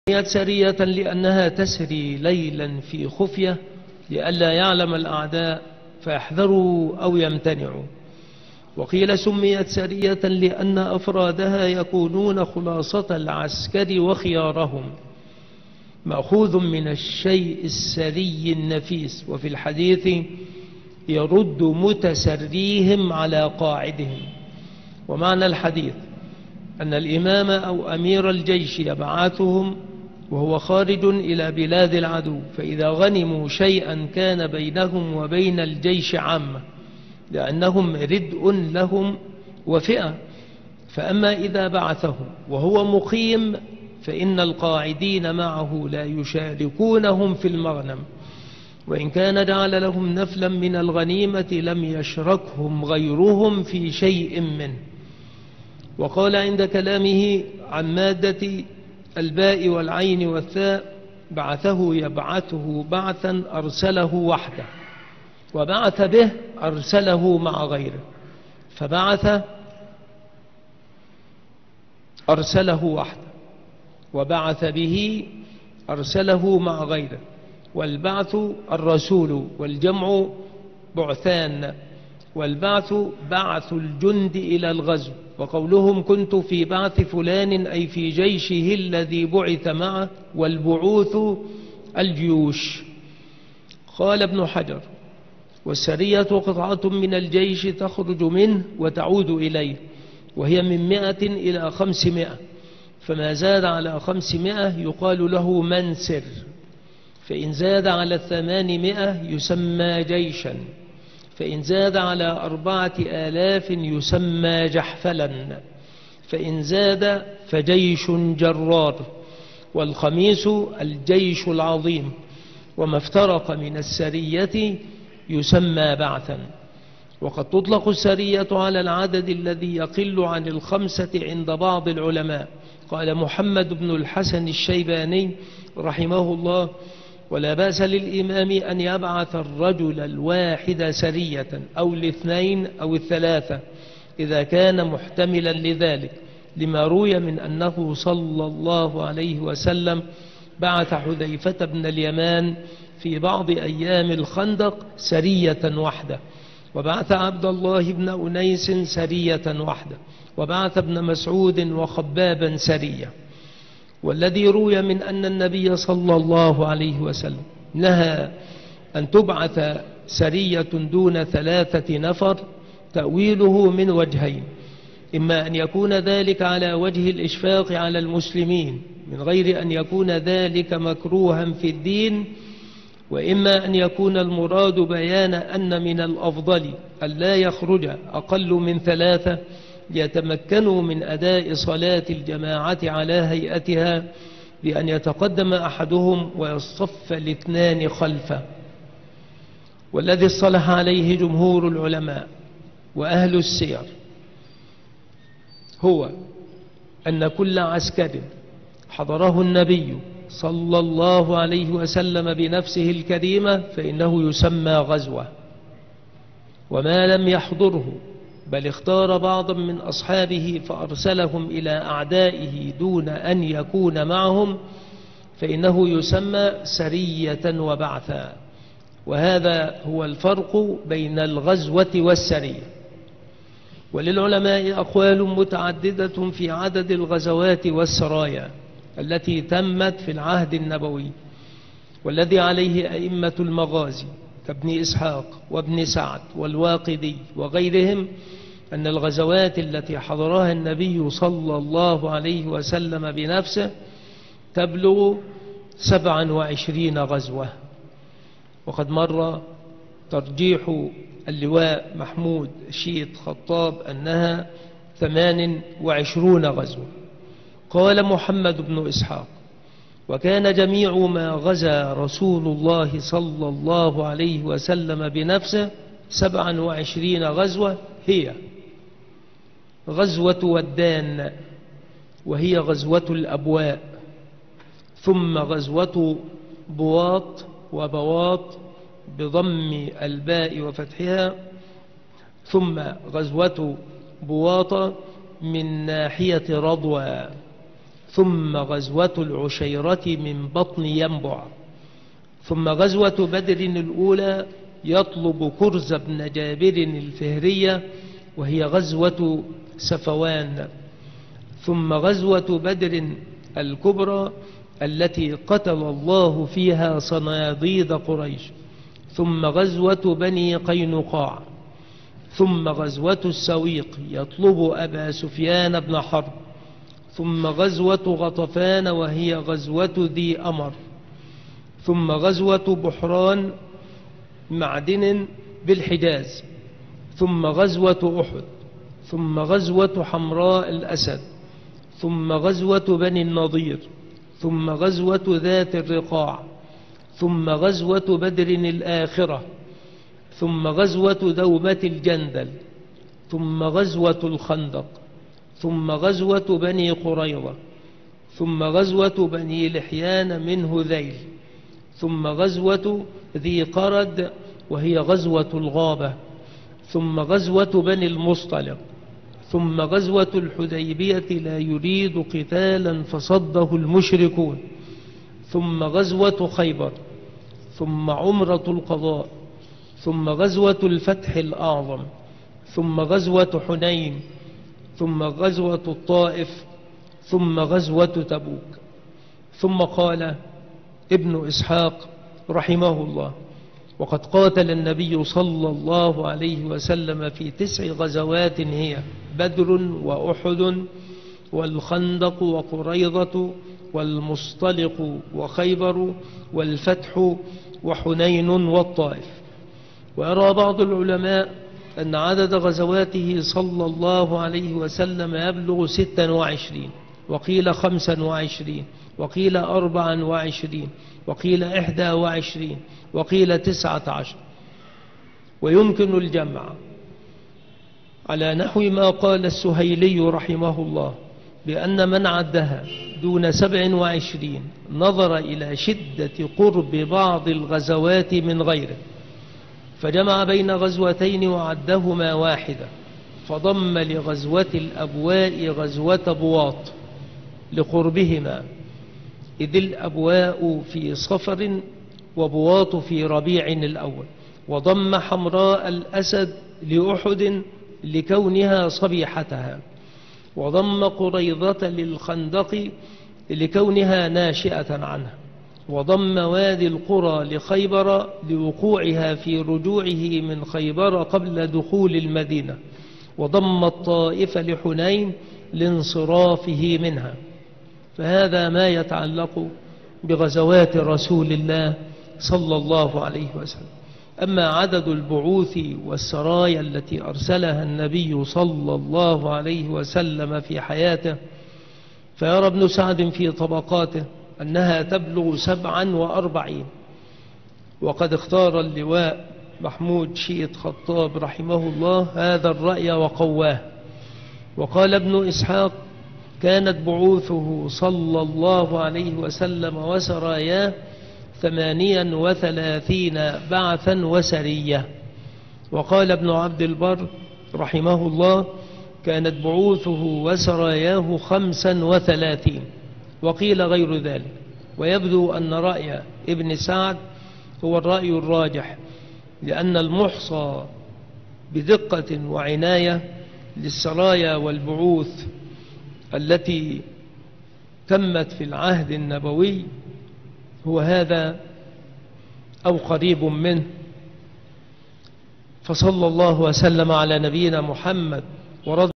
سميت سرية لأنها تسري ليلا في خفية لئلا يعلم الأعداء فيحذروا أو يمتنعوا. وقيل سميت سرية لأن أفرادها يكونون خلاصة العسكر وخيارهم، مأخوذ من الشيء السري النفيس. وفي الحديث يرد متسريهم على قاعدهم. ومعنى الحديث أن الإمام أو أمير الجيش يبعثهم وهو خارج إلى بلاد العدو، فإذا غنموا شيئا كان بينهم وبين الجيش عامة، لأنهم ردء لهم وفئة. فأما إذا بعثهم وهو مقيم فإن القاعدين معه لا يشاركونهم في المغنم، وإن كان جعل لهم نفلا من الغنيمة لم يشركهم غيرهم في شيء منه. وقال عند كلامه عن مادة الباء والعين والثاء: بعثه يبعثه بعثا أرسله وحده، وبعث به أرسله مع غيره. فبعث أرسله وحده، وبعث به أرسله مع غيره. والبعث الرسول، والجمع بعثان، والبعث بعث الجند إلى الغزو. وقولهم كنت في بعث فلان أي في جيشه الذي بعث معه، والبعوث الجيوش. قال ابن حجر: والسرية قطعة من الجيش تخرج منه وتعود إليه، وهي من 100 إلى 500، فما زاد على 500 يقال له منسر، فإن زاد على 800 يسمى جيشا، فإن زاد على 4000 يسمى جحفلا، فإن زاد فجيش جرار. والخميس الجيش العظيم، وما افترق من السرية يسمى بعثا. وقد تطلق السرية على العدد الذي يقل عن 5 عند بعض العلماء. قال محمد بن الحسن الشيباني رحمه الله: ولا بأس للإمام أن يبعث الرجل الواحد سرية أو الاثنين أو الثلاثة إذا كان محتملا لذلك، لما روي من أنه صلى الله عليه وسلم بعث حذيفة بن اليمان في بعض أيام الخندق سرية وحده، وبعث عبد الله بن أنيس سرية وحده، وبعث ابن مسعود وخبابا سرية. والذي روي من أن النبي صلى الله عليه وسلم نهى أن تبعث سرية دون 3 نفر تأويله من وجهين: إما أن يكون ذلك على وجه الإشفاق على المسلمين من غير أن يكون ذلك مكروها في الدين، وإما أن يكون المراد بيان أن من الأفضل أن لا يخرج أقل من 3 ليتمكنوا من أداء صلاة الجماعة على هيئتها، بأن يتقدم أحدهم ويصف 2 خلفه. والذي اصطلح عليه جمهور العلماء وأهل السير هو أن كل عسكر حضره النبي صلى الله عليه وسلم بنفسه الكريمة فإنه يسمى غزوة، وما لم يحضره بل اختار بعضا من أصحابه فأرسلهم إلى أعدائه دون أن يكون معهم فإنه يسمى سرية وبعثا. وهذا هو الفرق بين الغزوة والسرية. وللعلماء أقوال متعددة في عدد الغزوات والسرايا التي تمت في العهد النبوي، والذي عليه أئمة المغازي كابن إسحاق وابن سعد والواقدي وغيرهم أن الغزوات التي حضرها النبي صلى الله عليه وسلم بنفسه تبلغ 27 غزوة. وقد مر ترجيح اللواء محمود شيط خطاب أنها 28 غزوة. قال محمد بن إسحاق: وكان جميع ما غزا رسول الله صلى الله عليه وسلم بنفسه 27 غزوة، هي غزوة ودان وهي غزوة الأبواء، ثم غزوة بواط وبواط بضم الباء وفتحها، ثم غزوة بواط من ناحية رضوى، ثم غزوة العشيرة من بطن ينبع، ثم غزوة بدر الأولى يطلب كرز بن جابر الفهرية وهي غزوة سفوان، ثم غزوة بدر الكبرى التي قتل الله فيها صناديد قريش، ثم غزوة بني قينقاع، ثم غزوة السويق يطلب أبا سفيان بن حرب، ثم غزوة غطفان وهي غزوة ذي أمر، ثم غزوة بحران معدن بالحجاز، ثم غزوة أحد، ثم غزوة حمراء الأسد، ثم غزوة بني النضير، ثم غزوة ذات الرقاع، ثم غزوة بدر الآخرة، ثم غزوة دومة الجندل، ثم غزوة الخندق، ثم غزوة بني قريظة، ثم غزوة بني لحيان من هذيل، ثم غزوة ذي قرد وهي غزوة الغابة، ثم غزوة بني المصطلق، ثم غزوة الحديبية لا يريد قتالا فصده المشركون، ثم غزوة خيبر، ثم عمرة القضاء، ثم غزوة الفتح الأعظم، ثم غزوة حنين، ثم غزوة الطائف، ثم غزوة تبوك. ثم قال ابن إسحاق رحمه الله: وقد قاتل النبي صلى الله عليه وسلم في 9 غزوات هي بدر وأحد والخندق وقريظة والمصطلق وخيبر والفتح وحنين والطائف. ويرى بعض العلماء أن عدد غزواته صلى الله عليه وسلم يبلغ 26، وقيل 25، وقيل 24، وقيل 21، وقيل 19، ويمكن الجمع على نحو ما قال السهيلي رحمه الله بأن من عدها دون 27 نظر إلى شدة قرب بعض الغزوات من غيره، فجمع بين غزوتين وعدهما واحدة، فضم لغزوة الأبواء غزوة بواط لقربهما، إذ الأبواء في صفر وبواط في ربيع الأول، وضم حمراء الأسد لأحد لكونها صبيحتها، وضم قريظة للخندق لكونها ناشئة عنها، وضم وادي القرى لخيبر لوقوعها في رجوعه من خيبر قبل دخول المدينة، وضم الطائف لحنين لانصرافه منها. فهذا ما يتعلق بغزوات رسول الله صلى الله عليه وسلم. أما عدد البعوث والسرايا التي أرسلها النبي صلى الله عليه وسلم في حياته فيرى ابن سعد في طبقاته أنها تبلغ 47، وقد اختار اللواء محمود شيد خطاب رحمه الله هذا الرأي وقواه. وقال ابن إسحاق: كانت بعوثه صلى الله عليه وسلم وسراياه 38 بعثا وسرية. وقال ابن عبد البر رحمه الله: كانت بعوثه وسراياه 35، وقيل غير ذلك. ويبدو أن رأي ابن سعد هو الرأي الراجح، لأن المحصى بدقة وعناية للسرايا والبعوث التي تمت في العهد النبوي هو هذا أو قريب منه. فصلى الله وسلم على نبينا محمد ورضي